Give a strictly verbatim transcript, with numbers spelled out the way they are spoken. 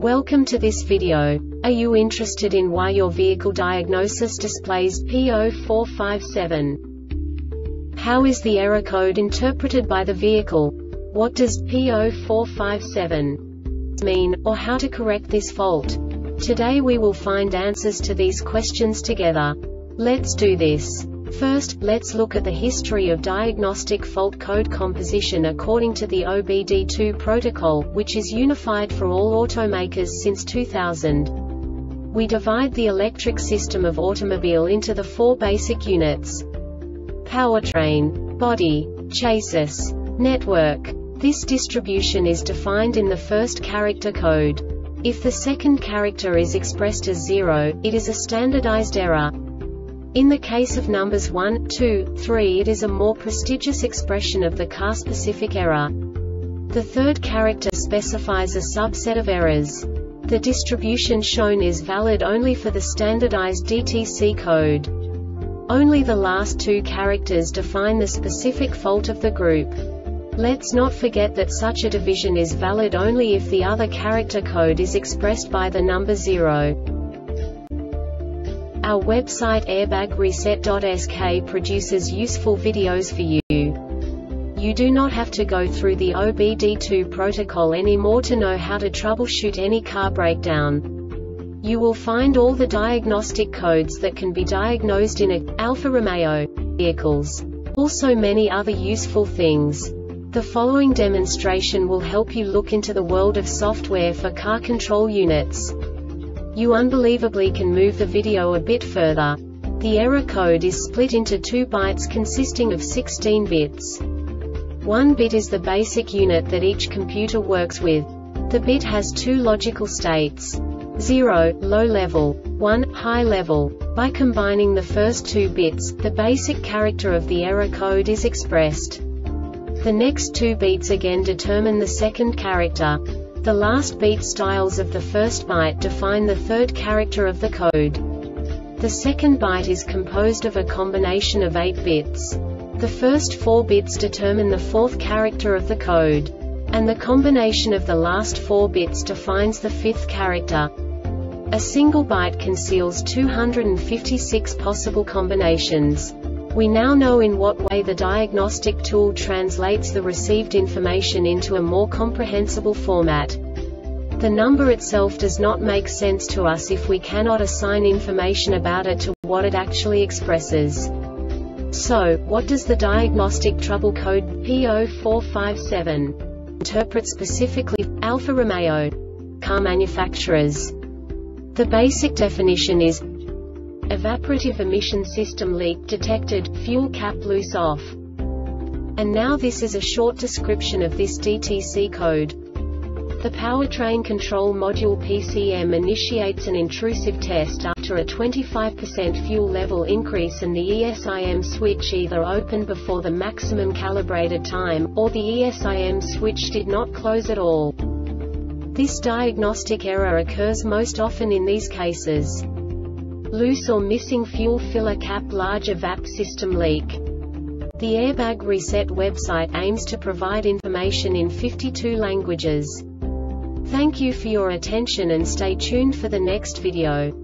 Welcome to this video. Are you interested in why your vehicle diagnosis displays P zero four five seven? How is the error code interpreted by the vehicle? What does P zero four five seven mean, or how to correct this fault? Today we will find answers to these questions together. Let's do this. First, let's look at the history of diagnostic fault code composition according to the O B D two protocol, which is unified for all automakers since two thousand. We divide the electric system of automobile into the four basic units: powertrain, body, chassis, network. This distribution is defined in the first character code. If the second character is expressed as zero, it is a standardized error. In the case of numbers one, two, three, it is a more prestigious expression of the car-specific error. The third character specifies a subset of errors. The distribution shown is valid only for the standardized D T C code. Only the last two characters define the specific fault of the group. Let's not forget that such a division is valid only if the other character code is expressed by the number zero. Our website airbag reset dot S K produces useful videos for you. You do not have to go through the O B D two protocol anymore to know how to troubleshoot any car breakdown. You will find all the diagnostic codes that can be diagnosed in a Alfa Romeo vehicles. Also many other useful things. The following demonstration will help you look into the world of software for car control units. You unbelievably can move the video a bit further. The error code is split into two bytes consisting of sixteen bits. One bit is the basic unit that each computer works with. The bit has two logical states: zero, low level, one, high level. By combining the first two bits, the basic character of the error code is expressed. The next two beats again determine the second character. The last beat styles of the first byte define the third character of the code. The second byte is composed of a combination of eight bits. The first four bits determine the fourth character of the code. And the combination of the last four bits defines the fifth character. A single byte conceals two hundred fifty-six possible combinations. We now know in what way the diagnostic tool translates the received information into a more comprehensible format. The number itself does not make sense to us if we cannot assign information about it to what it actually expresses. So, what does the diagnostic trouble code P zero four five seven interpret specifically for Alfa Romeo car manufacturers? The basic definition is: evaporative emission system leak detected, fuel cap loose off. And now this is a short description of this D T C code. The powertrain control module P C M initiates an intrusive test after a twenty-five percent fuel level increase and the E S I M switch either opened before the maximum calibrated time, or the E S I M switch did not close at all. This diagnostic error occurs most often in these cases: loose or missing fuel filler cap, large evap system leak. The Airbag Reset website aims to provide information in fifty-two languages. Thank you for your attention and stay tuned for the next video.